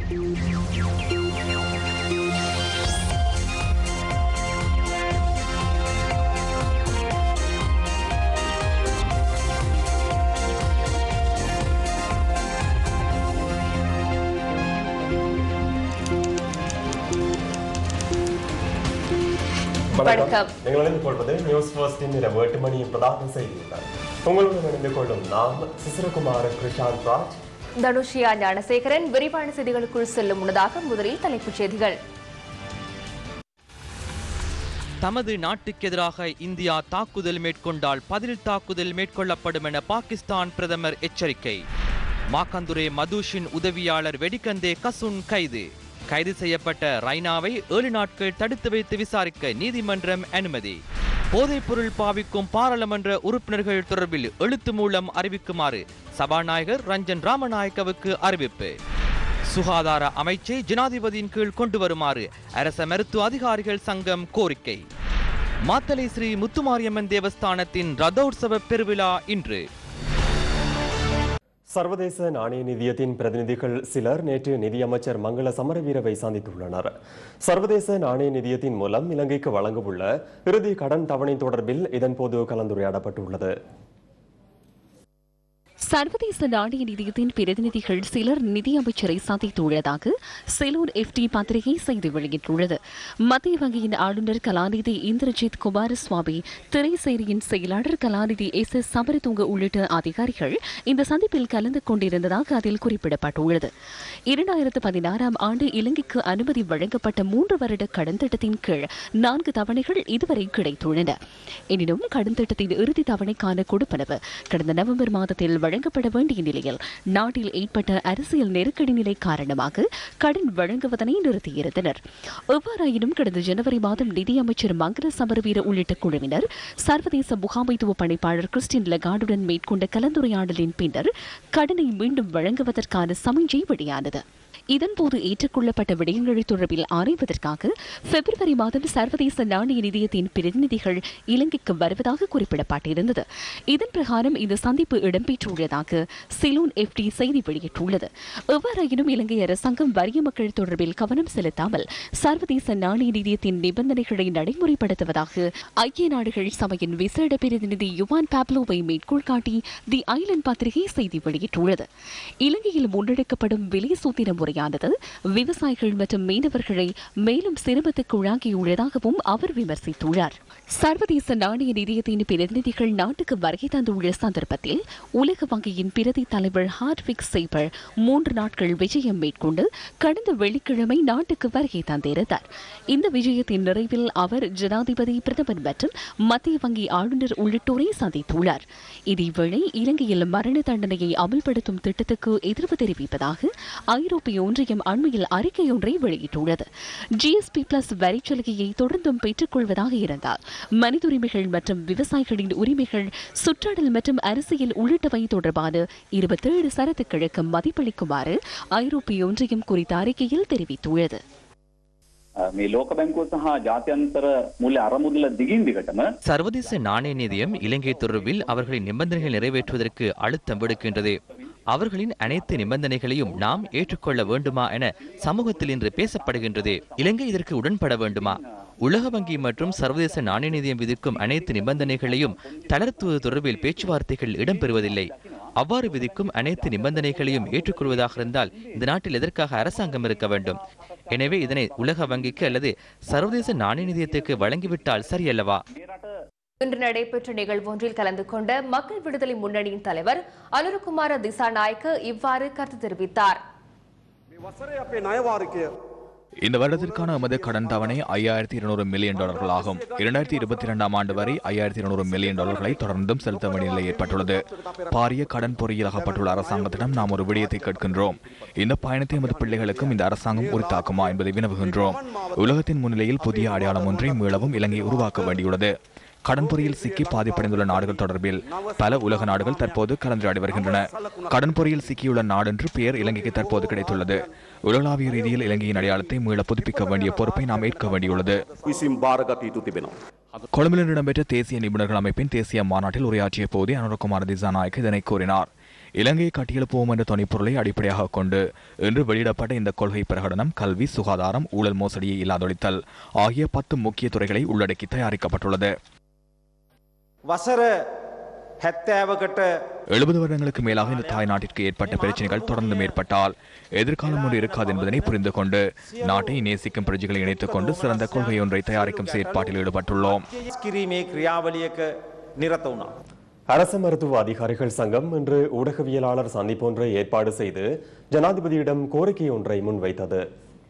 வணக்கம். நீங்கள் இணைந்து கொள்வது நியூஸ் ஃபர்ஸ்டின் இரவு 8 மணி பிரதான செய்திகள். உங்களுடன் இணைந்து கொள்ளும் நாம் சிசிரகுமார், கிருஷாந்த் ராஜ், தனுஷியா ஞானசேகரன். விரிவான செய்திகளுக்குள் செல்லும் முன்னதாக முதலில் தலைப்புச் செய்திகள். தமது நாட்டுக்கு எதிராக இந்தியா தாக்குதல் மேற்கொண்டால் பதில் தாக்குதல் மேற்கொள்ளப்படும் என பாகிஸ்தான் பிரதமர் எச்சரிக்கை. மாக்கந்துரே மதுஷின் உதவியாளர் வெடிகந்தே கசுன் கைது. கைது செய்யப்பட்ட ரைனாவை 7 நாட்கள் தடுத்து வைத்து விசாரிக்க நீதிமன்றம் அனுமதி. போதைப்பொருள் பாவிக்கும் பாராளுமன்ற உறுப்பினர்கள் தொடர்பில் எழுத்து மூலம் அறிவிக்குமாறு சபாநாயகர் ரஞ்சன் ராமநாயக்கவுக்கு அறிவிப்பு. சுகாதார அமைச்சை ஜனாதிபதியின் கீழ் கொண்டு வருமாறு அரச மருத்துவ அதிகாரிகள் சங்கம் கோரிக்கை. மாத்தளை ஸ்ரீ முத்துமாரியம்மன் தேவஸ்தானத்தின் ரதோற்சவ பெருவிழா இன்று. சர்வதேச நாணய நிதியத்தின் பிரதிநிதிகள் சிலர் நேற்று நிதியமைச்சர் மங்கள சமரவீரவை சந்தித்துள்ளனர். சர்வதேச நாணய நிதியத்தின் மூலம் இலங்கைக்கு வழங்கவுள்ள இறுதி கடன் தவணை தொடர்பில் இதன்போது கலந்துரையாடப்பட்டுள்ளது. சர்வதேச நாணய நிதியத்தின் பிரதிநிதிகள் சிலர் நிதியமைச்சரை சந்தித்துள்ளதாக செலூன் எஃப்டி பத்திரிகை செய்தி வெளியிட்டுள்ளது. மத்திய வங்கியின் ஆளுநர் கலாநிதி இந்திரஜித் குமாரசுவாமி, திரைசேரியின் செயலாளர் கலாநிதி எஸ் சமரதுங்க உள்ளிட்ட அதிகாரிகள் இந்த சந்திப்பில் கலந்து கொண்டிருந்ததாக அதில் குறிப்பிடப்பட்டுள்ளது. 2016ஆம் ஆண்டு இலங்கைக்கு அனுமதி வழங்கப்பட்ட 3 வருட கடன் திட்டத்தின் கீழ் 4 தவணைகள் இதுவரை கிடைத்துள்ளன. எனினும் கடன் திட்டத்தின் இறுதி தவணைக்கான கொடுப்பனவு கடந்த நவம்பர் மாதத்தில் வழங்கப்பட வேண்டிய நிலையில் நாட்டில் ஏற்பட்ட அரசியல் நெருக்கடி நிலை காரணமாக கடன் வழங்குவதனை நிறுத்தியிருந்தனர். எவ்வாறாயினும் கடந்த ஜனவரி மாதம் நிதியமைச்சர் மங்கள சமரவீர உள்ளிட்ட குழுவினர் சர்வதேச முகாமைத்துவ பணிப்பாளர் கிறிஸ்டின் லகார்டுடன் மேற்கொண்ட கலந்துரையாடலின் பின்னர் கடனை மீண்டும் வழங்குவதற்கான சமிஞ்சை வெளியானது. இதன்போது ஏற்றுக்கொள்ளப்பட்ட விடயங்களை தொடர்பில் ஆராய்வதற்காக பிப்ரவரி மாதம் சர்வதேச நாணய நிதியத்தின் பிரதிநிதிகள் இலங்கைக்கு வருவதாக குறிப்பிடப்பட்டிருந்தது. இதன் பிரகாரம் இந்த சந்திப்பு இடம்பெற்றுள்ளதாக செலூன் எஃப்டி செய்தி வெளியிட்டுள்ளது. எவ்வாறாயினும் இலங்கை அரசாங்கம் வறிய மக்கள் தொடர்பில் கவனம் செலுத்தாமல் சர்வதேச நாணய நிதியத்தின் நிபந்தனைகளை நடைமுறைப்படுத்துவதாக ஐக்கிய நாடுகள் சபையின் விசேட பிரதிநிதி யுவான் பாப்லோவை மேற்கோள் காட்டி தி ஐலண்ட் பத்திரிகை செய்தி வெளியிட்டுள்ளது. இலங்கையில் முன்னெடுக்கப்படும் விலை சூத்திர முறையானது விவசாயிகள் மற்றும் மீனவர்களை மேலும் சிரமத்துக்கு உள்ளாகியுள்ளதாகவும் அவர் விமர்சித்துள்ளார். சர்வதேச நாணய நிதியத்தின் பிரதிநிதிகள் நாட்டுக்கு வருகை தந்துள்ள சந்தர்ப்பத்தில் உலக வங்கியின் பிரதி தலைவர் ஹார்ட்விக் சேபர் 3 நாட்கள் விஜயம் மேற்கொண்டு கடந்த வெள்ளிக்கிழமை நாட்டுக்கு வருகை தந்திருந்தார். இந்த விஜயத்தின் நிறைவில் அவர் ஜனாதிபதி, பிரதமர் மற்றும் மத்திய வங்கி ஆளுநர் உள்ளிட்டோரை சந்தித்துள்ளார். இதேவேளை இலங்கையில் மரண தண்டனையை அமல்படுத்தும் திட்டத்துக்கு எதிர்ப்பு தெரிவிப்பதாக ஐரோப்பிய ஒன்றியம் அண்மையில் அறிக்கை ஒன்றை வெளியிட்டுள்ளது. ஜிஎஸ்பி பிளஸ் வரிச்சலுகையை தொடர்ந்தும் பெற்றுக் கொள்வதாக இருந்தால் மனித உரிமைகள் மற்றும் விவசாயிகளின் உரிமைகள், சுற்றாடல் மற்றும் அரசியல் உள்ளிட்டவை தொடர்பான 27 சரத்துக்களுக்கு மதிப்பளிக்குமாறு ஐரோப்பிய ஒன்றியம் குறித்த அறிக்கையில் தெரிவித்துள்ளது. சர்வதேச நாணய நிதியம் இலங்கை தொடர்பில் அவர்களின் நிபந்தனைகள் நிறைவேற்றுவதற்கு அழுத்தம் விடுக்கின்றது. அவர்களின் அனைத்து நிபந்தனைகளையும் நாம் ஏற்றுக்கொள்ள வேண்டுமா என சமூகத்தில் இன்று பேசப்படுகின்றது. இலங்கை இதற்கு உடன்பட வேண்டுமா? உலக வங்கி மற்றும் சர்வதேச நாணய நிதியம் விதிக்கும் அனைத்து நிபந்தனைகளையும் தளர்த்துவது தொடர்பில் பேச்சுவார்த்தைகள் இடம்பெறுவதில்லை. அவ்வாறு விதிக்கும் அனைத்து நிபந்தனைகளையும் ஏற்றுக்கொள்வதாக இருந்தால் இந்த நாட்டில் எதற்காக அரசாங்கம் இருக்க வேண்டும்? எனவே இதனை உலக வங்கிக்கு அல்லது சர்வதேச நாணய நிதியத்துக்கு வழங்கிவிட்டால் சரியல்லவா? இன்று நடைபெற்ற நிகழ்வொன்றில் கலந்து கொண்ட மக்கள் விடுதலை முன்னணியின் தலைவர் அனுரகுமார திசாநாயக்க இவ்வாறு கருத்து தெரிவித்தார். இந்த வருடத்திற்கான எமது கடன் தவணை $5200 மில்லியன் ஆகும். 2022ஆம் ஆண்டு வரை $5200 மில்லியன் தொடர்ந்தும் செலுத்த வேண்டிய நிலை ஏற்பட்டுள்ளது. பாரிய கடன் பொறியில் அகப்பட்டுள்ள அரசாங்கத்திடம் நாம் ஒரு விடயத்தை கேட்கின்றோம். இந்த பயணத்தை எமது பிள்ளைகளுக்கும் இந்த அரசாங்கம் உரித்தாக்குமா என்பதை வினவுகின்றோம். உலகத்தின் முன்னிலையில் புதிய அடையாளம் ஒன்றை மீளவும் இலங்கை உருவாக்க வேண்டியுள்ளது. கடன்பொறியில் சிக்கி பாதிப்படைந்துள்ள நாடுகள் தொடர்பில் பல உலக நாடுகள் தற்போது கலந்துரையாடி வருகின்றன. கடன்பொறியில் சிக்கியுள்ள நாடென்று பெயர் இலங்கைக்கு தற்போது கிடைத்துள்ளது. உலகளாவிய ரீதியில் இலங்கையின் அடையாளத்தை மீள புதுப்பிக்க வேண்டிய பொறுப்பை நாம் ஏற்க வேண்டியுள்ளது. கொழும்பில் இடம்பெற்ற தேசிய நிபுணர்கள் அமைப்பின் தேசிய மாநாட்டில் உரையாற்றிய போதே அனுரகுமார திசாநாயக்க இதனை கூறினார். இலங்கையை கட்டியெழுப்புவோம் என்ற துணைப்பொருளை அடிப்படையாக கொண்டு இன்று வெளியிடப்பட்ட இந்த கொள்கை பிரகடனம் கல்வி, சுகாதாரம், ஊழல் மோசடியை இல்லாதொழித்தல் ஆகிய 10 முக்கிய துறைகளை உள்ளடக்கி தயாரிக்கப்பட்டுள்ளது. 70 வருடங்களுக்கு மேலாக இந்த தாய் நாட்டிற்கு ஏற்பட்ட பிரச்சனைகள் தொடர்ந்து ஏற்பட்டால் எதிர்காலம் ஒன்று இருக்காது என்பதனை புரிந்து கொண்டு நாட்டை நேசிக்கும் பிரஜைகளை இணைத்துக் கொண்டு சிறந்த கொள்கை ஒன்றை தயாரிக்கும் செயற்பாட்டில் ஈடுபட்டுள்ளோம். அரசு மருத்துவ அதிகாரிகள் சங்கம் இன்று ஊடகவியலாளர் சந்திப்பு ஒன்றை ஏற்பாடு செய்து ஜனாதிபதியிடம் கோரிக்கை ஒன்றை முன்வைத்தது.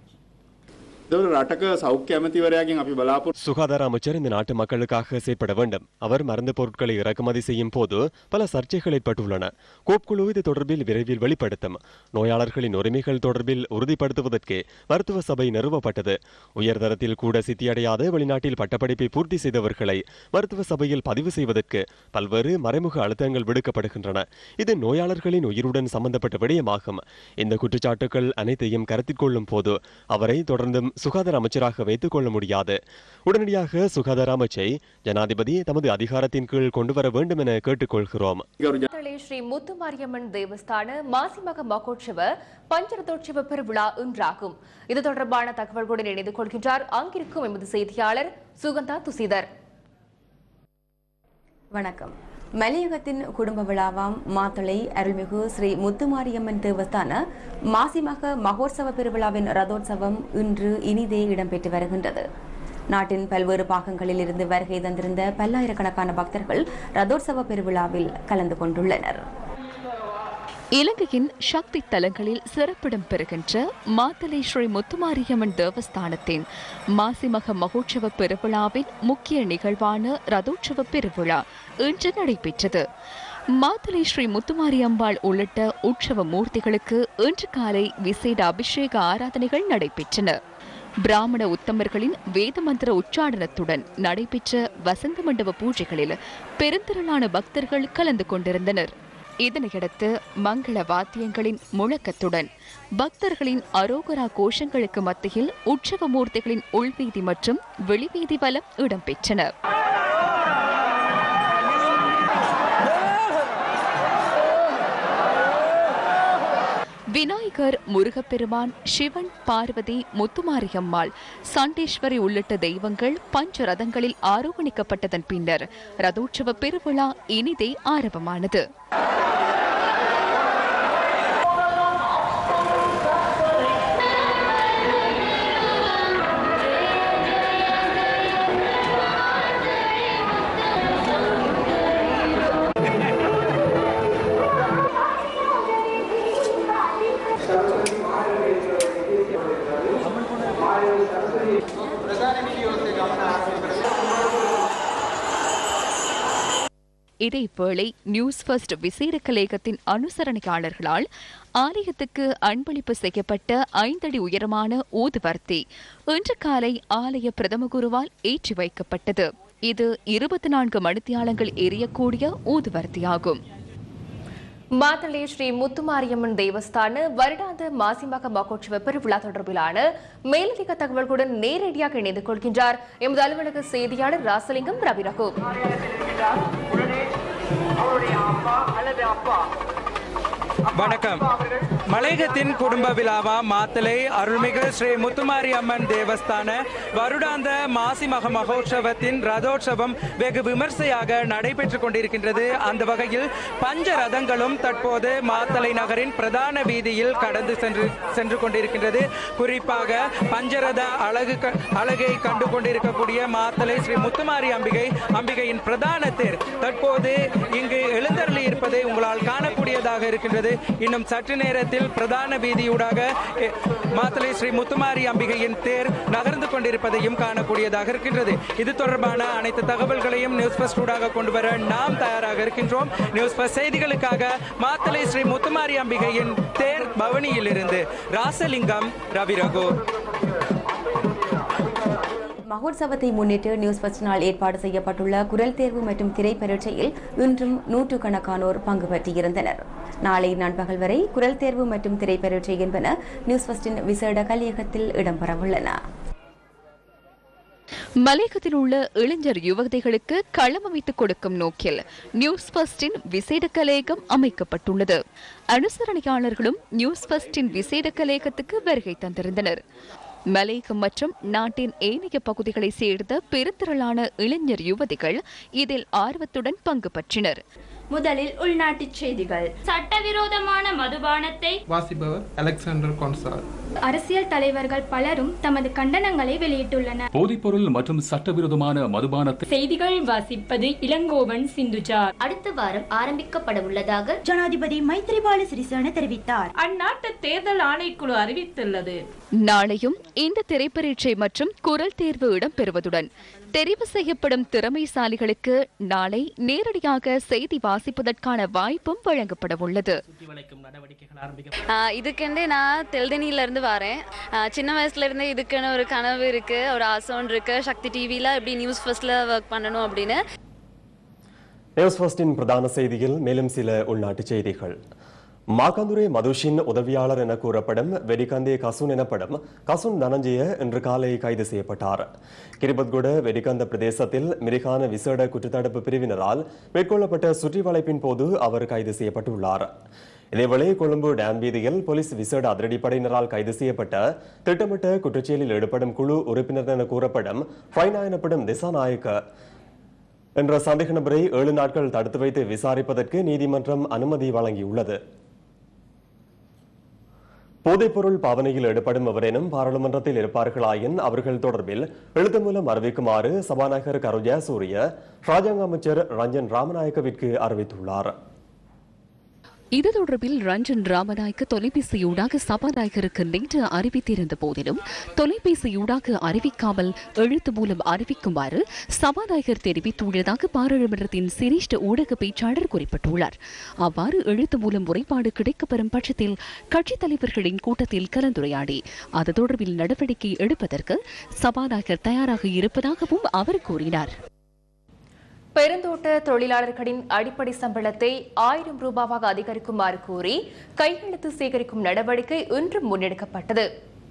சுகாதார அமைச்சர் இந்த நாட்டு மக்களுக்காக செயற்பட வேண்டும். அவர் மருந்து பொருட்களை இறக்குமதி செய்யும் போது பல சர்ச்சைகள் ஏற்பட்டுள்ளன. கோப்குழு இது தொடர்பில் விரைவில் வெளிப்படுத்தும். நோயாளர்களின் உரிமைகள் தொடர்பில் உறுதிப்படுத்துவதற்கு மருத்துவ சபை நிறுவப்பட்டது. உயர்தரத்தில் கூட சித்தியடையாத வெளிநாட்டில் பட்டப்படிப்பை பூர்த்தி செய்தவர்களை மருத்துவ சபையில் பதிவு செய்வதற்கு பல்வேறு மறைமுக அழுத்தங்கள் விடுக்கப்படுகின்றன. இது நோயாளர்களின் உயிருடன் சம்பந்தப்பட்ட விடயமாகும். இந்த குற்றச்சாட்டுகள் அனைத்தையும் கருத்தில் கொள்ளும் போது அவரை தொடர்ந்தும் சுகாதார அமைச்சராக வைத்துக் கொள்ள முடியாது. உடனடியாக சுகாதார அமைச்சை ஜனாதிபதி தமது அதிகாரத்தின் கீழ் கொண்டு வர வேண்டும் என கேட்டுக்கொள்கிறோம். ஸ்ரீ முத்துமாரியம்மன் தேவஸ்தான மாசிமக மகோற்சவ பஞ்சரதோற்சவ பெருவிழா இன்றாகும். இது தொடர்பான தகவல்களுடன் இணைந்து கொள்கின்றார் அங்கிருக்கும் எமது செய்தியாளர் சுகந்தா துசிதர். வணக்கம். மலையகத்தின் குடும்ப விழாவாம் மாத்தளை அருள்மிகு ஸ்ரீ முத்துமாரியம்மன் தேவஸ்தான மாசிமக மகோற்சவ பெருவிழாவின் ரதோற்சவம் இன்று இனிதே இடம்பெற்று வருகின்றது. நாட்டின் பல்வேறு பாகங்களில் இருந்து வருகை தந்திருந்த பல்லாயிரக்கணக்கான பக்தர்கள் ரதோற்சவ பெருவிழாவில் கலந்து கொண்டுள்ளனர். இலங்கையின் சக்தி தலங்களில் சிறப்பிடம் பெறுகின்ற மாத்தளை ஸ்ரீ முத்துமாரியம்மன் தேவஸ்தானத்தின் மாசிமக மகோற்சவ பெருவிழாவின் முக்கிய நிகழ்வான ரதோற்சவ பெருவிழா இன்று நடைபெற்றது. மாத்தளை ஸ்ரீ முத்துமாரியம்பாள் உள்ளிட்ட உற்சவ மூர்த்திகளுக்கு இன்று காலை விசேட அபிஷேக ஆராதனைகள் நடைபெற்றன. பிராமண உத்தமர்களின் வேத மந்திர உச்சாடனத்துடன் நடைபெற்ற வசந்த மண்டப பூஜைகளில் பெருந்திரளான பக்தர்கள் கலந்து கொண்டிருந்தனர். இதனையடுத்து மங்கள வாத்தியங்களின் முழக்கத்துடன் பக்தர்களின் அரோகரா கோஷங்களுக்கு மத்தியில் உற்சவ மூர்த்திகளின் உள்வீதி மற்றும் வெளிவீதி வலம் இடம்பெற்றன. விநாயகர், முருகப்பெருமான், சிவன், பார்வதி, முத்துமாரியம்மாள், சண்டேஸ்வரி உள்ளிட்ட தெய்வங்கள் பஞ்ச ரதங்களில் ஆரோகணிக்கப்பட்டதன் பின்னர் ரதோற்சவ பெருவிழா இனிதே ஆரம்பமானது. இதேவேளை நியூஸ் ஃபர்ஸ்ட் விசேட கலையகத்தின் அனுசரணையாளர்களால் ஆலயத்துக்கு அன்பளிப்பு செய்யப்பட்ட 5 அடி உயரமான ஊதுவர்த்தி இன்று காலை ஆலய பிரதம குருவால் ஏற்றி வைக்கப்பட்டது. இது 24 மணித்தியாலங்கள் எரியக்கூடிய ஊதுவர்த்தியாகும். மாத்தளை ஸ்ரீ முத்துமாரியம்மன் தேவஸ்தான வருடாந்த மாசிமக மகோற்சவ பெருவிழா தொடர்பிலான மேலதிக தகவல்களுடன் நேரடியாக இணைந்து கொள்கின்றார் எமது அலுவலக செய்தியாளர் ராசலிங்கம் ரவிரகு. வணக்கம். மலையகத்தின் குடும்ப விழாவா மாத்தளை அருள்மிகு ஸ்ரீ முத்துமாரி அம்மன் தேவஸ்தான வருடாந்த மாசிமக மகோற்சவத்தின் ரதோற்சவம் வெகு விமர்சையாக நடைபெற்றுக் கொண்டிருக்கின்றது. அந்த வகையில் பஞ்ச ரதங்களும் தற்போது மாத்தளை நகரின் பிரதான வீதியில் கடந்து சென்று கொண்டிருக்கின்றது. குறிப்பாக பஞ்சரத அழகை கண்டு கொண்டிருக்கக்கூடிய மாத்தளை ஸ்ரீ முத்துமாரி அம்பிகையின் பிரதான தேர் தற்போது இங்கு எழுந்தருளி இருப்பதை உங்களால் காணக்கூடியதாக இருக்கின்றது. இன்னும் சற்று நேரத்தில் பிரதான வீதியூடாக மாத்தளை ஸ்ரீ முத்துமாரி அம்பிகையின் தேர் நகர்ந்து கொண்டிருப்பதையும் காணக்கூடியதாக இருக்கின்றது. இது தொடர்பான அனைத்து தகவல்களையும் நியூஸ் ஃபர்ஸ்ட் ஊடாக கொண்டு வர நாம் தயாராக இருக்கின்றோம். நியூஸ் ஃபர்ஸ்ட் செய்திகளுக்காக மாத்தளை ஸ்ரீ முத்துமாரி அம்பிகையின் தேர் பவனியில் இருந்து ராசலிங்கம் ரவிரகு. மகோற்சவத்தை முன்னிட்டு நியூஸ் ஃபர்ஸ்ட் நாள் ஏற்பாடு செய்யப்பட்டுள்ள குரல் தேர்வு மற்றும் திரை பரீட்சையில் இன்றும் நூற்றுக்கணக்கானோர் பங்கு பெற்றிருந்தனர். நாளை நண்பகல் வரை குரல் தேர்வு மற்றும் திரை பரீட்சை என்பன நியூஸ் ஃபர்ஸ்டின் விசேட கலையகத்தில் இடம்பெறவுள்ளன. மலையகத்தில் உள்ள இளைஞர் யுவதிகளுக்கு களம் அமைத்துக் கொடுக்கும் நோக்கில் நியூஸ் ஃபர்ஸ்டின் விசேட கலையகம் அமைக்கப்பட்டுள்ளது. அனுசரணையாளர்களும் நியூஸ் ஃபர்ஸ்டின் விசேட கலையகத்துக்கு வருகை தந்திருந்தனர். மலையகம் மற்றும் நாட்டின் ஏனைய பகுதிகளை சேர்ந்த பெருந்திரளான இளைஞர் யுவதிகள் இதில் ஆர்வத்துடன் பங்கு பற்றினர். முதலில் உள்நாட்டு செய்திகள். சட்டவிரோதமான மதுபானத்தை வாசிப்பவர் அலெக்சாண்டர் கொன்சால். அரசியல் தலைவர்கள் பலரும் தமது கண்டனங்களை வெளியிட்டுள்ளனர். போதைப்பொருள் மற்றும் சட்டவிரோதமான மதுபானத்தை செய்திகள் வாசிப்பது இளங்கோவன் சிந்துஜார். அடுத்த வாரம் ஆரம்பிக்கப்பட உள்ளதாக ஜனாதிபதி மைத்ரிபால சிறிசேன தெரிவித்தார். அந்நாட்டு தேர்தல் ஆணைக்குழு அறிவித்துள்ளது. நாளையும் இந்த திரைப்பரீட்சை மற்றும் குரல் தேர்வு இடம்பெறுவதுடன் தெரிவு செய்யப்படும் திறமைசாலிகளுக்கு நாளை நேரடியாக செய்தி வாசிப்பதற்கான வாய்ப்பும் வழங்கப்பட உள்ளது. இதுக்கெண்டே நான் தெல்தனியில இருந்து வரேன். சின்ன வயசுல இருந்து இதுக்குன்னு ஒரு கனவு இருக்கு, ஒரு ஆசை ஒன்று இருக்கு. சக்தி டிவில இப்படி நியூஸ் ஃபர்ஸ்ட்ல ஒர்க் பண்ணணும் அப்படின்னு. நியூஸ் ஃபர்ஸ்டின் பிரதான செய்தியில் மேலும் சில உள்நாட்டு செய்திகள். மாகந்துரே மதுஷின் உதவியாளர் என கூறப்படும் வெடிகந்தே கசுன் எனப்படும் கசுன் தனஞ்சய இன்று காலை கைது செய்யப்பட்டார். கிரிபத்குட வெடிகந்த பிரதேசத்தில் மிரிகான விசேட குற்றத்தடுப்பு பிரிவினரால் மேற்கொள்ளப்பட்ட சுற்றி வளைப்பின் போது அவர் கைது செய்யப்பட்டுள்ளார். இதேவேளை கொழும்பு டேம் வீதியில் போலீஸ் விசேட அதிரடிப்படையினரால் கைது செய்யப்பட்ட திட்டமிட்ட குற்றச்செயலில் ஈடுபடும் குழு உறுப்பினர் என கூறப்படும் ஃபைனா எனப்படும் திசாநாயக்க என்ற சந்தேக நபரை 7 நாட்கள் தடுத்து வைத்து விசாரிப்பதற்கு நீதிமன்றம் அனுமதி வழங்கியுள்ளது. போதைப்பொருள் பாவனையில் ஈடுபடும் எவரேனும் பாராளுமன்றத்தில் இருப்பார்களாயின் அவர்கள் தொடர்பில் எழுத்து மூலம் அறிவிக்குமாறு சபாநாயகர் கருஜா சூரிய ராஜாங்க அமைச்சர் ரஞ்சன் ராமநாயக்கவிற்கு அறிவித்துள்ளார். இது தொடர்பில் ரஞ்சன் ராமநாயக்க தொலைபேசியூடாக சபாநாயகருக்கு நேற்று அறிவித்திருந்த போதிலும் தொலைபேசியூடாக அறிவிக்காமல் எழுத்து மூலம் அறிவிக்குமாறு சபாநாயகர் தெரிவித்துள்ளதாக பாராளுமன்றத்தின் சிரேஷ்ட ஊடக பேச்சாளர் குறிப்பிட்டுள்ளார். அவ்வாறு எழுத்து மூலம் முறைப்பாடு கிடைக்கப்பெறும் பட்சத்தில் கட்சித் தலைவர்களின் கூட்டத்தில் கலந்துரையாடி அது தொடர்பில் நடவடிக்கை எடுப்பதற்கு சபாநாயகர் தயாராக இருப்பதாகவும் அவர் கூறினார். பெருந்தோட்ட தொழிலாளர்களின் அடிப்படை சம்பளத்தை 1000 ரூபாவாக அதிகரிக்குமாறு கோரி கையெழுத்து சேகரிக்கும் நடவடிக்கை இன்று முன்னெடுக்கப்பட்டது.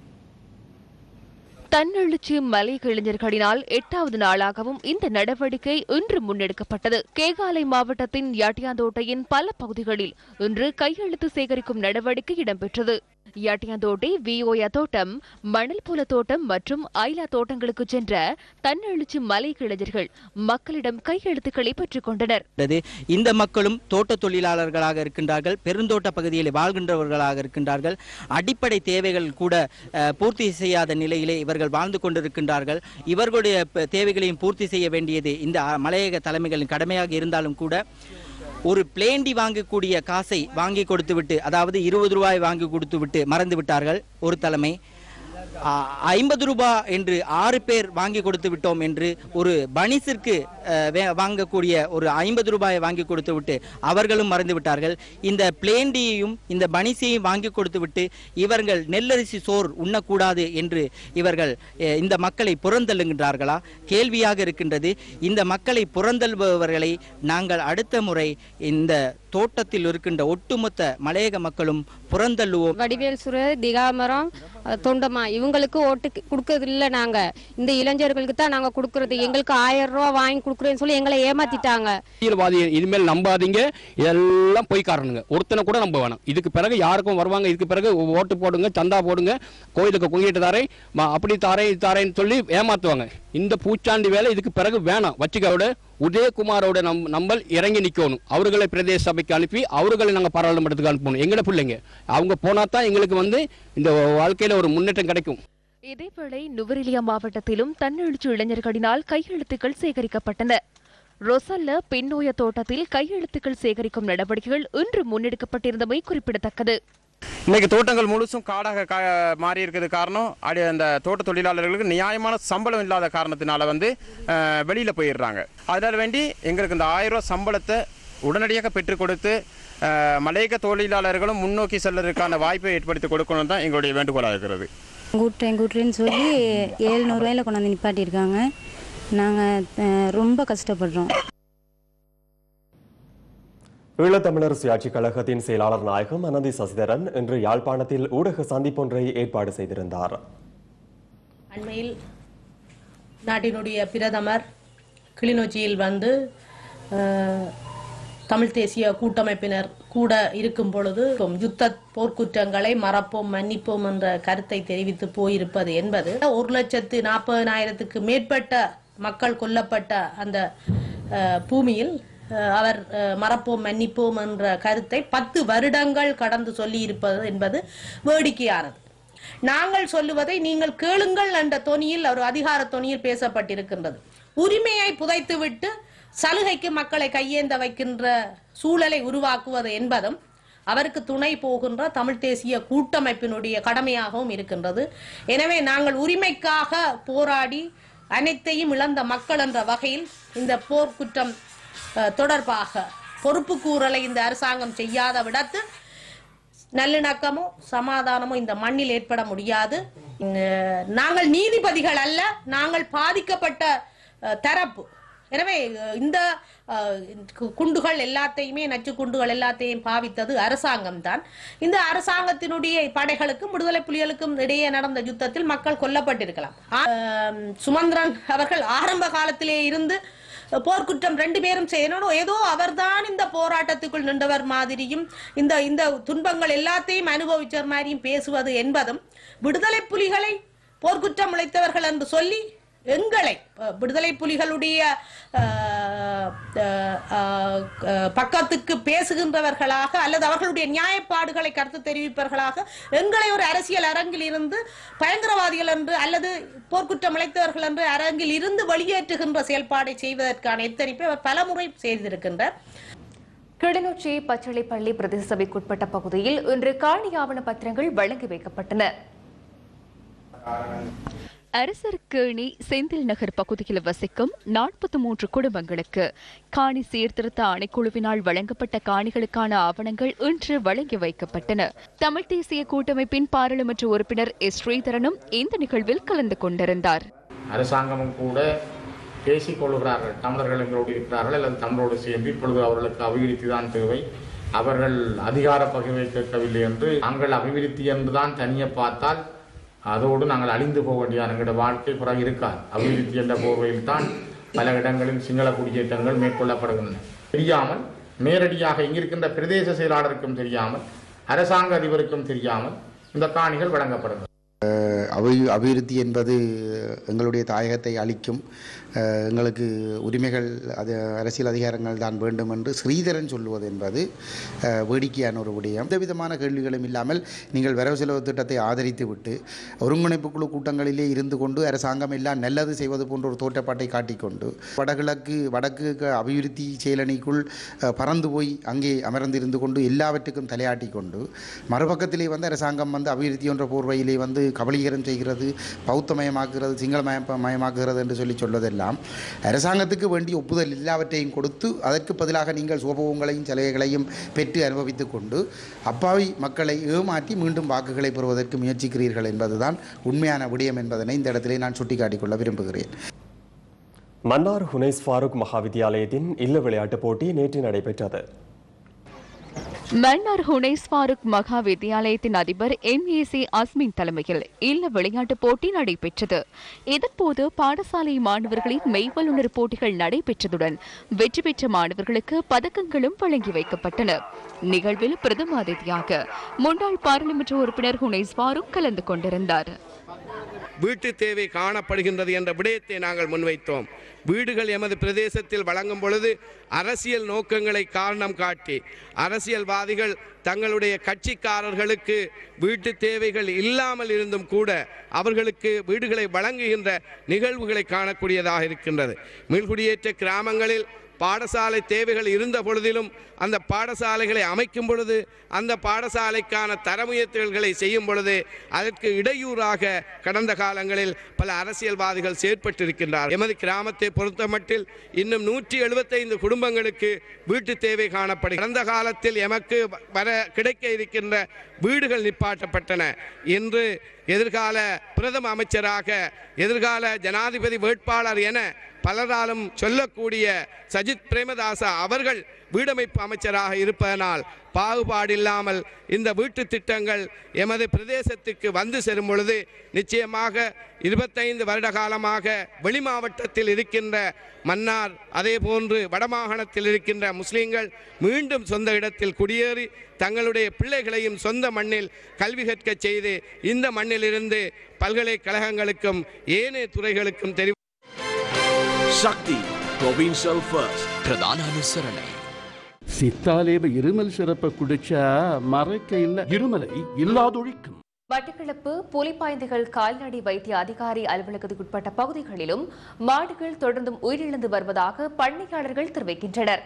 தன்னெழுச்சி மலையக இளைஞர்களினால் 8வது நாளாகவும் இந்த நடவடிக்கை இன்று முன்னெடுக்கப்பட்டது. கேகாலை மாவட்டத்தின் யாட்டியாந்தோட்டையின் பல பகுதிகளில் இன்று கையெழுத்து சேகரிக்கும் நடவடிக்கை இடம்பெற்றது. யாட்டியாந்தோட்டை விஓயா தோட்டம், மணல் புல தோட்டம் மற்றும் ஐலா தோட்டங்களுக்கு சென்ற தன்னெழுச்சி மலையக இளைஞர்கள் மக்களிடம் கையெழுத்துக்களை பெற்றுக் கொண்டனர். இந்த மக்களும் தோட்ட தொழிலாளர்களாக இருக்கின்றார்கள், பெருந்தோட்ட பகுதியில் வாழ்கின்றவர்களாக இருக்கின்றார்கள். அடிப்படை தேவைகள் கூட பூர்த்தி செய்யாத நிலையிலே இவர்கள் வாழ்ந்து கொண்டிருக்கின்றார்கள். இவர்களுடைய தேவைகளையும் பூர்த்தி செய்ய வேண்டியது இந்த மலையக தலைமைகளின் கடமையாக இருந்தாலும் கூட ஒரு பிளேண்டி வாங்கக்கூடிய காசை வாங்கி கொடுத்துவிட்டு, அதாவது 20 ரூபாய் வாங்கி கொடுத்துவிட்டு மறந்து விட்டார்கள் ஒரு தலைமை. 50 ரூபாய் என்று 6 பேர் வாங்கி கொடுத்து விட்டோம் என்று ஒரு பனிசிற்கு வாங்கக்கூடிய ஒரு 50 ரூபாயை வாங்கி கொடுத்து விட்டு அவர்களும் மறந்து விட்டார்கள். இந்த பிளேண்டியையும் இந்த பனிசையும் வாங்கி கொடுத்து விட்டு இவர்கள் நெல்லரிசி சோர் உண்ணக்கூடாது என்று இவர்கள் இந்த மக்களை புறந்தள்ளுகின்றார்களா? கேள்வியாக இருக்கின்றது. இந்த மக்களை புறந்தள்ளுபவர்களை நாங்கள் அடுத்த முறை இந்த தோட்டத்தில் இருக்கின்ற ஒட்டுமொத்த மலையக மக்களும் புறந்தள்ளுவோம். வடிவேல் சுர, திகாமரம், தொண்டமா இவங்களுக்கு ஓட்டு கொடுக்கறது இல்லை. நாங்க இந்த இளைஞர்களுக்கு தான் நாங்க கொடுக்கறது. எங்களுக்கு 1000 ரூபாய் வாங்கி கொடுக்குறேன்னு சொல்லி எங்களை ஏமாத்திட்டாங்க. இனிமேல் நம்பாதீங்க, இதெல்லாம் பொய்க்காரனுங்க. ஒருத்தனை கூட நம்ப வேணாம். இதுக்கு பிறகு யாருக்கும் வருவாங்க, இதுக்கு பிறகு ஓட்டு போடுங்க, சந்தா போடுங்க, கோயிலுக்கு குங்கிட்டு தாரே, அப்படி தாரே இது தாரேன்னு சொல்லி ஏமாத்துவாங்க. இந்த பூச்சாண்டி வேலை இதுக்கு பிறகு வேணாம். வச்சுக்கோட உதயகுமாரோட நம்பல் இறங்கி நிற்கணும். அவர்களை பிரதேச சபைக்கு அனுப்பி அவர்களை நாங்கள் பாராளுமன்றத்துக்கு அனுப்பணும். எங்கட பிள்ளைங்க அவங்க போனா தான் எங்களுக்கு இந்த வாழ்க்கையில ஒரு முன்னேற்றம் கிடைக்கும். இதேவேளை நுவரெலியா மாவட்டத்திலும் தன்னெழுச்சி இளைஞர்களினால் கையெழுத்துக்கள் சேகரிக்கப்பட்டன. ரொசல்ல பின்னோய தோட்டத்தில் கையெழுத்துக்கள் சேகரிக்கும் நடவடிக்கைகள் இன்று முன்னெடுக்கப்பட்டிருந்தமை குறிப்பிடத்தக்கது. இன்னைக்கு தோட்டங்கள் முழுசும் காடாக மாறி இருக்கிறது காரணம் அந்த தோட்ட தொழிலாளர்களுக்கு நியாயமான சம்பளம் இல்லாத காரணத்தினால வெளியில் போயிடுறாங்க. அதனால் வேண்டி எங்களுக்கு இந்த 1000 ரூபாய் சம்பளத்தை உடனடியாக பெற்றுக் கொடுத்து மலையக தொழிலாளர்களும் முன்னோக்கி செல்வதற்கான வாய்ப்பை ஏற்படுத்தி கொடுக்கணும் தான் எங்களுடைய வேண்டுகோளாக இருக்கிறது. கூட்டுறேன்னு சொல்லி 700 ரூபாயில் கொண்டாந்து நிப்பாட்டியிருக்காங்க. நாங்கள் ரொம்ப கஷ்டப்படுறோம். ஈழத்தமிழர் சுயாட்சி கழகத்தின் செயலாளர் நாயகம் அனந்தி சசிதரன் இன்று யாழ்ப்பாணத்தில் ஊடக சந்திப்பொன்றை ஏற்பாடு செய்திருந்தார். அண்மையில் நாட்டினுடைய பிரதமர் கிளிநொச்சியில் வந்து தமிழ் தேசிய கூட்டமைப்பினர் கூட இருக்கும் பொழுது யுத்த போர்க்குற்றங்களை மறப்போம் மன்னிப்போம் என்ற கருத்தை தெரிவித்து போயிருப்பது என்பது 1,40,000 மேற்பட்ட மக்கள் கொல்லப்பட்ட அந்த பூமியில் அவர் மறப்போம் மன்னிப்போம் என்ற கருத்தை 10 வருடங்கள் கடந்து சொல்லி இருப்பது என்பது வேடிக்கையானது. நாங்கள் சொல்லுவதை நீங்கள் கேளுங்கள் என்ற தொனியில் ஒரு அதிகார தொனியில் பேசப்பட்டிருக்கின்றது. உரிமையை புதைத்துவிட்டு சலுகைக்கு மக்களை கையேந்த வைக்கின்ற சூழலை உருவாக்குவது என்பதும் அவருக்கு துணை போகின்ற தமிழ் தேசிய கூட்டமைப்பினுடைய கடமையாகவும் இருக்கின்றது. எனவே நாங்கள் உரிமைக்காக போராடி அனைத்தையும் இழந்த மக்கள் என்ற வகையில் இந்த போர்க்குற்றம் தொடர்பாக பொறுப்பு கூறலை இந்த அரசாங்கம் செய்யாத விடத்து நல்லிணக்கமோ சமாதானமோ இந்த மண்ணில் ஏற்பட முடியாது. நாங்கள் நீதிபதிகள் அல்ல, நாங்கள் பாதிக்கப்பட்ட தரப்பு. எனவே இந்த குண்டுகள் எல்லாத்தையுமே நச்சு குண்டுகள் எல்லாத்தையும் பாவித்தது அரசாங்கம் தான். இந்த அரசாங்கத்தினுடைய படைகளுக்கும் விடுதலை புலிகளுக்கும் இடையே நடந்த யுத்தத்தில் மக்கள் கொல்லப்பட்டிருக்கலாம். சுமந்திரன் அவர்கள் ஆரம்ப காலத்திலே இருந்து போர்க்குற்றம் 2 பேரும் செய்யணும், ஏதோ அவர்தான் இந்த போராட்டத்துக்குள் நின்றவர் மாதிரியும் இந்த துன்பங்கள் எல்லாத்தையும் அனுபவிச்சவர் மாதிரியும் பேசுவது என்பதும் விடுதலை புலிகளை போர்க்குற்றம் இழைத்தவர்கள் என்று சொல்லி எங்களை விடுதலை புலிகளுடைய பக்கத்துக்கு பேசுகின்றவர்களாக அல்லது அவர்களுடைய நியாயப்பாடுகளை கருத்து தெரிவிப்பவர்களாக எங்களை ஒரு அரசியல் அரங்கில் இருந்து பயங்கரவாதிகள் என்று அல்லது போர்க்குற்றம் இழைத்தவர்கள் என்று அரங்கில் இருந்து வெளியேற்றுகின்ற செயல்பாடை செய்வதற்கான எத்தனிப்பை அவர் பலமுறை செய்திருக்கின்றார். கிளிநொச்சி பச்சளைப்பள்ளி பிரதேச சபைக்குட்பட்ட பகுதியில் இன்று காணி ஆவண பத்திரங்கள் வழங்கி வைக்கப்பட்டன. அரசர்கேணி செந்தில் நகர் பகுதியில் வசிக்கும் 43 குடும்பங்களுக்கு காணி சீர்திருத்த ஆணைக்குழுவினால் வழங்கப்பட்ட காணிகளுக்கான ஆவணங்கள் இன்று வழங்கி வைக்கப்பட்டன. தமிழ் தேசிய கூட்டமைப்பின் பாராளுமன்ற உறுப்பினர் எஸ் ஸ்ரீதரனும் இந்த நிகழ்வில் கலந்து கொண்டிருந்தார். அரசாங்கமும் கூட பேசிக் கொள்கிறார்கள், தமிழர்கள் எங்களோடு இருக்கிறார்கள் அல்லது தமிழோடு சேர்ந்து இப்பொழுது அவர்களுக்கு அபிவிருத்தி தான் தேவை, அவர்கள் அதிகார பகிர்வை கேட்கவில்லை என்று நாங்கள் அபிவிருத்தி என்றுதான் தனியே பார்த்தால் அதோடு நாங்கள் அழிந்து போக வேண்டிய எங்களோட வாழ்க்கை பிறகு இருக்காது. அபிவிருத்தி என்ற போர்வையில் தான் பல இடங்களில் சிங்கள குடியேற்றங்கள் மேற்கொள்ளப்படுகின்றன. தெரியாமல் நேரடியாக இங்கிருக்கின்ற பிரதேச செயலாளருக்கும் தெரியாமல் அரசாங்க அதிபருக்கும் தெரியாமல் இந்த காணிகள் வழங்கப்படுகின்றன. அபிவிருத்தி என்பது எங்களுடைய தாயகத்தை அளிக்கும், எங்களுக்கு உரிமைகள் அது அரசியல் அதிகாரங்கள் தான் வேண்டும் என்று ஸ்ரீதரன் சொல்லுவது என்பது வேடிக்கையான ஒரு விடயம். எந்த விதமான கேள்விகளும் இல்லாமல் நீங்கள் வரவு செலவு திட்டத்தை ஆதரித்து விட்டு ஒருங்கிணைப்பு குழு கூட்டங்களிலே இருந்து கொண்டு அரசாங்கம் எல்லாம் நல்லது செய்வது போன்ற ஒரு தோற்றப்பாட்டை காட்டிக்கொண்டு வடக்கு அபிவிருத்தி செயலணிக்குள் பறந்து போய் அங்கே அமர்ந்திருந்து கொண்டு எல்லாவற்றுக்கும் தலையாட்டி கொண்டு மறுபக்கத்திலே வந்து அரசாங்கம் வந்து அபிவிருத்தி என்ற போர்வையிலே வந்து கபலீகரம் செய்கிறது, பௌத்தமயமாக்குகிறது, சிங்களமயமாக்குகிறது என்று சொல்வதெல்லாம் அரசாங்கத்துக்கு வேண்டிய ஒப்புதல் எல்லாவற்றையும் கொடுத்து அதற்கு பதிலாக நீங்கள் சுபோகங்களையும் சலுகைகளையும் பெற்று அனுபவித்துக் கொண்டு அப்பாவி மக்களை ஏமாற்றி மீண்டும் வாக்குகளை பெறுவதற்கு முயற்சிக்கிறீர்கள் என்பதுதான் உண்மையான விடயம் என்பதனை இந்த இடத்திலே நான் சுட்டிக்காட்டிக்கொள்ள விரும்புகிறேன். மன்னார் ஹுனைஸ் ஃபாரூக் மகாவித்தியாலயத்தின் இல்ல விளையாட்டுப் போட்டி நேற்று நடைபெற்றது. மன்னார் ஹுனைஸ் ஃபாரூக் மகா வித்தியாலயத்தின் அதிபர் MAC அஸ்மின் தலைமையில் இல்ல விளையாட்டுப் போட்டி நடைபெற்றது. இதன்போது பாடசாலை மாணவர்களின் மெய்வல்லுநர் போட்டிகள் நடைபெற்றதுடன் வெற்றி பெற்ற மாணவர்களுக்கு பதக்கங்களும் வழங்கி வைக்கப்பட்டன. நிகழ்வில் பிரதம அதிதியாக முன்னாள் பாராளுமன்ற உறுப்பினர் ஹுனைஸ் ஃபாரூக் கலந்து கொண்டிருந்தார். வீட்டு தேவை காணப்படுகின்றது என்ற விடயத்தை நாங்கள் முன்வைத்தோம். வீடுகள் எமது பிரதேசத்தில் வழங்கும் பொழுது அரசியல் நோக்கங்களை காரணம் காட்டி அரசியல்வாதிகள் தங்களுடைய கட்சிக்காரர்களுக்கு வீட்டு தேவைகள் இல்லாமல் இருந்தும் கூட அவர்களுக்கு வீடுகளை வழங்குகின்ற நிகழ்வுகளை காணக்கூடியதாக இருக்கின்றது. மீள்குடியேற்ற கிராமங்களில் பாடசாலை தேவைகள் இருந்த பொழுதிலும் அந்த பாடசாலைகளை அமைக்கும் பொழுது அந்த பாடசாலைக்கான தரமுயர்த்தல்களை செய்யும் பொழுது அதற்கு இடையூறாக கடந்த காலங்களில் பல அரசியல்வாதிகள் செயற்பட்டிருக்கின்றார். எமது கிராமத்தை பொறுத்தமட்டில் இன்னும் 175 குடும்பங்களுக்கு வீட்டு தேவை காணப்படும். கடந்த காலத்தில் எமக்கு கிடைக்க இருக்கின்ற வீடுகள் நிப்பாட்டப்பட்டன. இன்று எதிர்கால பிரதம அமைச்சராக எதிர்கால ஜனாதிபதி வேட்பாளர் என பலராலும் சொல்லக்கூடிய சஜித் பிரேமதாச அவர்கள் வீடமைப்பு அமைச்சராக இருப்பதனால் பாகுபாடில்லாமல் இந்த வீட்டு திட்டங்கள் எமது பிரதேசத்துக்கு வந்து சேரும் பொழுது நிச்சயமாக 25 வருட காலமாக வெளி மாவட்டத்தில் இருக்கின்ற மன்னார் அதே போன்று வடமாகாணத்தில் இருக்கின்ற முஸ்லீம்கள் மீண்டும் சொந்த இடத்தில் குடியேறி தங்களுடைய பிள்ளைகளையும் சொந்த மண்ணில் கல்வி கற்க செய்து இந்த மண்ணிலிருந்து பல்கலைக்கழகங்களுக்கும் ஏனைய துறைகளுக்கும் தெரிவு ಶಕ್ತಿ ಪ್ರೊವಿನ್ಷಿಯಲ್ ಫಸ್ಟ್ ಪ್ರಧಾನ ಅನುಸರಣೆ சித்தாலேப இருமல் சிறப்பை குடிச்சா மறைக்க இல்ல இருமலை இல்லாதொழிக்கும். மட்டக்களப்பு புலிப்பாய்ந்துகள் கால்நடை வைத்திய அதிகாரி அலுவலகத்துக்குட்பட்ட பகுதிகளிலும் மாடுகள் தொடர்ந்தும் உயிரிழந்து வருவதாக பண்ணையாளர்கள் தெரிவிக்கின்றனர்.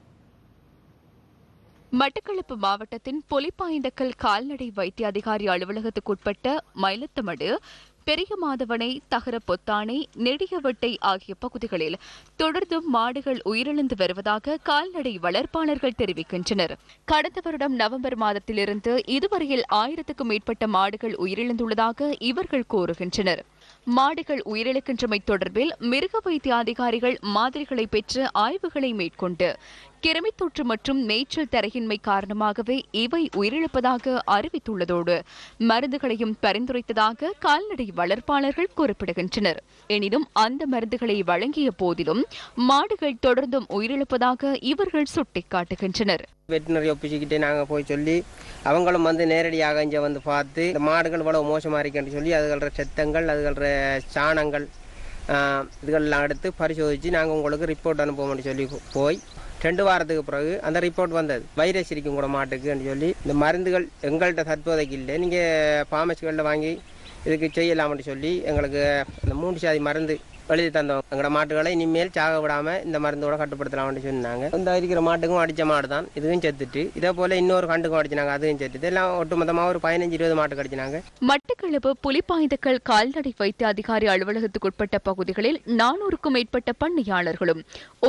மட்டக்களப்பு மாவட்டத்தின் புலிப்பாய்ந்தக்கல் கால்நடை வைத்திய அதிகாரி அலுவலகத்துக்குட்பட்ட மயிலத்தமடு, பெரிய மாதவனை, தகர பொத்தானை, நெடியவட்டை ஆகிய பகுதிகளில் தொடர்ந்தும் மாடுகள் உயிரிழந்து வருவதாக கால்நடை வளர்ப்பாளர்கள் தெரிவிக்கின்றனர். கடந்த வருடம் நவம்பர் மாதத்திலிருந்து இதுவரையில் 1000க்கும் மேற்பட்ட மாடுகள் உயிரிழந்துள்ளதாக இவர்கள் கூறுகின்றனர். மாடுகள் உயிரிழக்கின்றமை தொடர்பில் மிருக வைத்திய அதிகாரிகள் மாதிரிகளை பெற்று ஆய்வுகளை மேற்கொண்டு கிருமித் தொற்று மற்றும் மேய்ச்சல் தரையின்மை காரணமாகவே இவை உயிரிழப்பதாக அறிவித்துள்ளதோடு மருந்துகளையும் பரிந்துரைத்ததாக கால்நடை வளர்ப்பாளர்கள் குறிப்பிடுகின்றனர். எனினும் அந்த மருந்துகளை வழங்கிய போதிலும் மாடுகள் தொடர்ந்தும் உயிரிழப்பதாக இவர்கள் சுட்டிக்காட்டுகின்றனர். வெட்டினரி ஆஃபீஸுக்கிட்டே நாங்கள் போய் சொல்லி அவங்களும் வந்து நேரடியாக இங்கே வந்து பார்த்து இந்த மாடுகள் இவ்வளவு மோசமாக இருக்குன்னு சொல்லி அதுகள செத்தங்கள் அதுகள சாணங்கள் இதுகளெல்லாம் எடுத்து பரிசோதித்து நாங்கள் உங்களுக்கு ரிப்போர்ட் அனுப்புவோம்னு சொல்லி போய் 2 வாரத்துக்கு பிறகு அந்த ரிப்போர்ட் வந்தது. வைரஸ் இருக்கும் கூட மாட்டுக்குன்னு சொல்லி இந்த மருந்துகள் எங்கள்கிட்ட தற்போதைக்கு இல்லை, நீங்கள் ஃபார்மசிகளில் வாங்கி இதுக்கு செய்யலாம்னு சொல்லி எங்களுக்கு அந்த 3 சாதி மருந்து எழுதி தந்தோம். எங்களோட மாட்டுகளை இனிமேல் சாக விடாமல் இந்த மருந்தோட கட்டுப்படுத்தலாம்னு சொன்னாங்க. இந்த இருக்கிற மாட்டுக்கும் அடித்த மாடு தான் இதுவும் செத்துட்டு, இதே போல் இன்னொரு கண்டுக்கும் அடிச்சினாங்க, அதுவும் செத்துட்டு எல்லாம் ஒட்டுமொத்தமாக ஒரு 15-20 மாட்டு கடிச்சினாங்க. மட்டக்களப்பு புலிப்பாய்ந்தக்கல் கால்நடை வைத்திய அதிகாரி அலுவலகத்துக்குட்பட்ட பகுதிகளில் 400க்கும் மேற்பட்ட பண்ணையாளர்களும்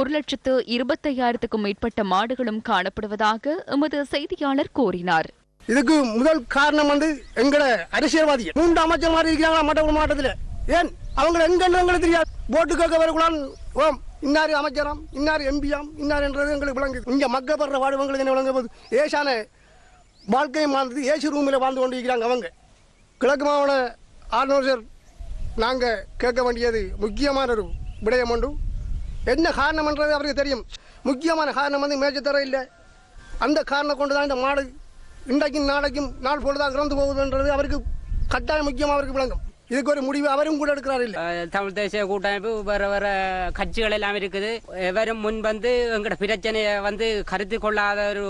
1,25,000க்கும் மேற்பட்ட மாடுகளும் காணப்படுவதாக எமது செய்தியாளர் கூறினார். இதுக்கு முதல் காரணம் வந்து எங்களை அரசியல்வாதி 3 அமைச்சர் மாதிரி இருக்கிறாங்களா மட்டக்களப்பு மாவட்டத்தில். ஏன் அவங்க எங்களுக்கு தெரியாது. போட்டு கேட்க வரக்கூடாது. ஓம் இன்னாரு அமைச்சராம், இன்னாரு எம்பியாம், இன்னாருன்றது எங்களுக்கு விளங்குது. இங்கே மக்கள் படுற வாழ்வங்களுக்கு என்ன விளங்க போகுது? ஏசான வாழ்க்கையும் வாழ்ந்தது ஏசி ரூமில் வாழ்ந்து கொண்டு இருக்கிறாங்க அவங்க. கிழக்கு மாவட்ட ஆளுநர் நாங்கள் கேட்க வேண்டியது முக்கியமான ஒரு விடயம் உண்டு. என்ன காரணம்ன்றது அவருக்கு தெரியும். முக்கியமான காரணம் வந்து மேய்ச்சத்தர இல்லை. அந்த காரணம் கொண்டு தான் இந்த மாடு இன்றைக்கும் நாளைக்கும் நாள் பொழுதாக இறந்து போகுதுன்றது அவருக்கு கட்டாயம் முக்கியமாக அவருக்கு விளங்கும். இதுக்கு ஒரு முடிவு அவரும் கூட எடுக்கிறார். இல்லை தமிழ் தேசிய கூட்டமைப்பு வேற வேற கட்சிகள் எல்லாம் இருக்குது. எவரும் முன் வந்து எங்களோட பிரச்சனையை வந்து கருத்து கொள்ளாத ஒரு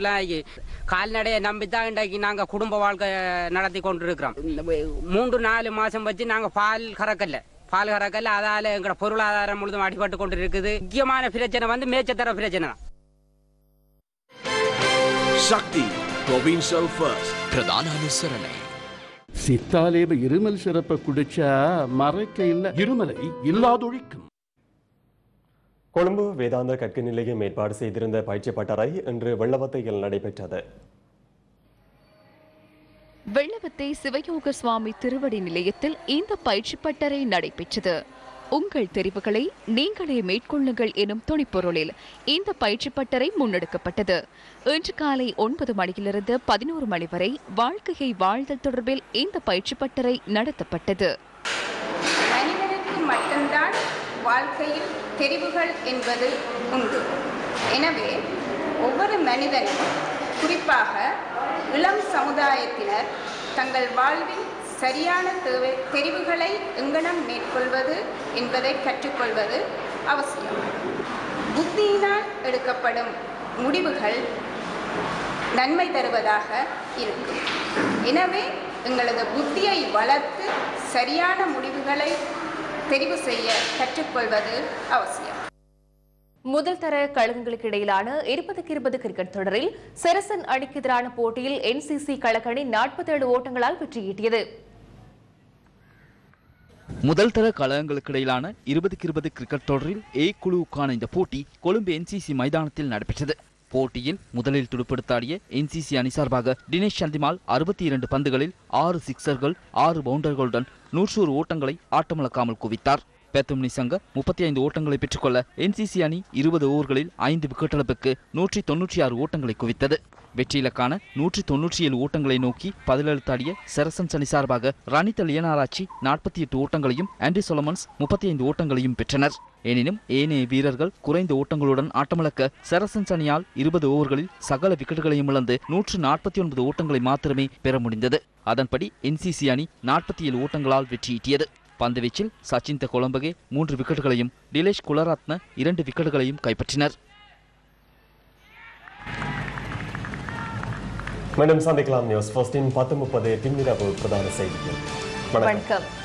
கால்நடையை நம்பித்தான் இன்றைக்கு நாங்கள் குடும்ப வாழ்க்கை நடத்தி கொண்டு இருக்கிறோம். 3-4 மாதம் வச்சு நாங்கள் பால் கறக்கல அதால எங்களோட பொருளாதாரம் முழுதும் அடிபட்டு கொண்டு இருக்குது. முக்கியமான பிரச்சனை வந்து மேய்ச்சத்தர பிரச்சனை தான். ಶಕ್ತಿ ಪ್ರೊವಿನ್ಷಿಯಲ್ ಫಸ್ಟ್ ಪ್ರಧಾನ ಅನುಸರಣೆ சித்தாலேப இருமல் சிறப்பை குடிச்சா மறைக்க இல்ல இருமலை இல்லாதொழிக்கும். கொழும்பு வேதாந்த கற்க நிலையம் ஏற்பாடு செய்திருந்த பயிற்சி பட்டறை இன்று வெள்ளவத்தையில் நடைபெற்றது. வெள்ளவத்தை சிவயோக சுவாமி திருவடி நிலையத்தில் இந்த பயிற்சி பட்டறை நடைபெற்றது. உங்கள் தெரிவுகளை நீங்களே மேற்கொள்ளுங்கள் எனும் துணிப்பொருளில் இந்த பயிற்சி பட்டறை முன்னெடுக்கப்பட்டது. இன்று காலை 9 மணியிலிருந்து 11 மணி வரை வாழ்க்கையை வாழ்தல் தொடர்பில் இந்த பயிற்சி பட்டறை நடத்தப்பட்டது. மனிதனுக்கு மட்டும்தான் வாழ்க்கையில் தெரிவுகள் என்பது உண்டு. எனவே ஒவ்வொரு மனிதனும், குறிப்பாக இளம் சமுதாயத்தினர் தங்கள் வாழ்வில் சரியான தெரிவுகளை எங்கனம் மேற்கொள்வது என்பதை கற்றுக்கொள்வது அவசியம். புத்தியினால் எடுக்கப்படும் முடிவுகள் நன்மை தருவதாக இருக்கும். எனவே எங்களது புத்தியை வளர்த்து சரியான முடிவுகளை தெரிவு செய்ய கற்றுக்கொள்வது அவசியம். முதல் தர கழகங்களுக்கு இடையிலான 20-20 கிரிக்கெட் தொடரில் செரசன் அணிக்கு எதிரான போட்டியில் NCC கழகணி 47 ஓட்டங்களால் வெற்றியீட்டியது. முதல் தர கழகங்களுக்கு இடையிலான 20-20 கிரிக்கெட் தொடரில் A குழுவுக்கான இந்த போட்டி கொழும்பு NCC மைதானத்தில் நடைபெற்றது. போட்டியில் முதலில் துடுப்படுத்தாடிய NCC அணி சார்பாக தினேஷ் சந்திமால் 62 பந்துகளில் 6 சிக்சர்கள் 6 பவுண்டர்களுடன் 100 ஓட்டங்களை ஆட்டமிழக்காமல் குவித்தார். பெத்தும்னி சங்க 35 ஓட்டங்களை பெற்றுக்கொள்ள என்சிசி அணி 20 ஓவர்களில் 5 விக்கெட் இழப்புக்கு 196 ஓட்டங்களை குவித்தது. வெற்றி இலக்கான 197 ஓட்டங்களை நோக்கி பதிலளித்தாடிய சரசன்ஸ் அணி சார்பாக ரணித் லியனாராச்சி 48 ஓட்டங்களையும் ஆண்டி சொலமன்ஸ் 35 ஓட்டங்களையும் பெற்றனர். எனினும் ஏனைய வீரர்கள் குறைந்த ஓட்டங்களுடன் ஆட்டமிழக்க சரசன்ஸ் அணியால் 20 ஓவர்களில் சகல விக்கெட்டுகளையும் இழந்து 149 ஓட்டங்களை மாத்திரமே பெற முடிந்தது. அதன்படி என்சிசி அணி 47 ஓட்டங்களால் வெற்றியீட்டியது. பந்துவீச்சில் சச்சின் கொலம்பகே 3 விக்கெட்டுகளையும் டிலேஷ் குலரத்ன 2 விக்கெட்டுகளையும் கைப்பற்றினர். மீண்டும் சந்திக்கலாம். நியூஸ் ஃபர்ஸ்டின் 10:30 பின்னிரவு பிரதான செய்திகள். வணக்கம்.